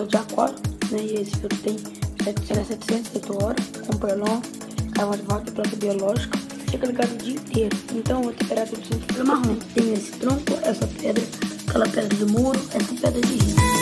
filtro de aquário, né? E esse filtro tem 708 horas, com prolon, carvão de volta e planta biológica. Fica ligado o dia inteiro. Então a temperatura sempre fica marrom. Tem esse tronco, essa pedra, aquela pedra do muro, essa pedra de rio.